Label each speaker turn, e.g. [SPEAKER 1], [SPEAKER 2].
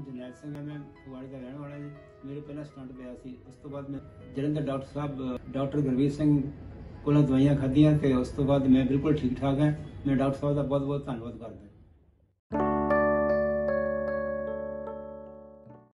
[SPEAKER 1] ਜਰਨੈਲ ਸਿੰਘ ਹੈ, ਮੈਂ ਫਗਵਾੜੇ ਦਾ ਰਹਿਣ ਵਾਲਾ ਜੀ। ਮੇਰੇ ਪਹਿਲਾਂ ਸਟੰਟ ਪਿਆ ਸੀ, ਉਸ ਤੋਂ ਬਾਅਦ ਮੈਂ ਜਲੰਧਰ ਡਾਕਟਰ ਸਾਹਿਬ ਡਾਕਟਰ ਗੁਰਵੀਰ ਸਿੰਘ ਕੋਲੋਂ ਦਵਾਈਆਂ ਖਾਧੀਆਂ ਤੇ ਉਸ ਤੋਂ ਬਾਅਦ ਮੈਂ ਬਿਲਕੁਲ ਠੀਕ ਠਾਕ ਹਾਂ। ਮੈਂ ਡਾਕਟਰ ਸਾਹਿਬ ਦਾ ਬਹੁਤ ਬਹੁਤ ਧੰਨਵਾਦ ਕਰਦਾ।